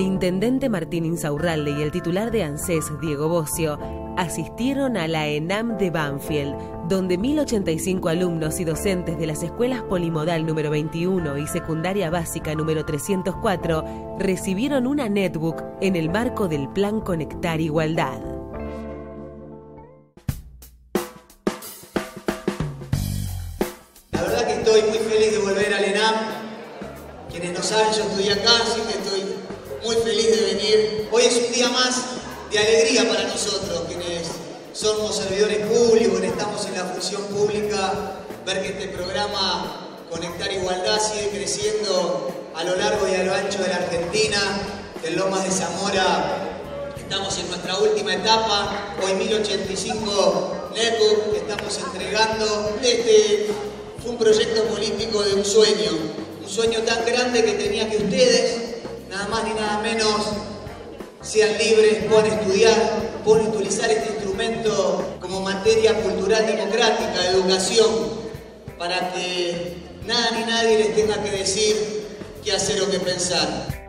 El intendente Martín Insaurralde y el titular de ANSES, Diego Bocio, asistieron a la ENAM de Banfield, donde 1085 alumnos y docentes de las escuelas Polimodal número 21 y secundaria básica número 304 recibieron una netbook en el marco del Plan Conectar Igualdad. La verdad que estoy muy feliz de volver al ENAM. Quienes no saben, yo estudié acá, así que estoy muy feliz de venir. Hoy es un día más de alegría para nosotros, quienes somos servidores públicos, quienes estamos en la función pública, ver que este programa Conectar Igualdad sigue creciendo a lo largo y a lo ancho de la Argentina. En Lomas de Zamora estamos en nuestra última etapa, hoy 1085 netbooks que estamos entregando. Este fue un proyecto político de un sueño tan grande que tenía que ustedes, nada más ni nada menos, sean libres, puedan estudiar, puedan utilizar este instrumento como materia cultural democrática, de educación, para que nada ni nadie les tenga que decir qué hacer o qué pensar.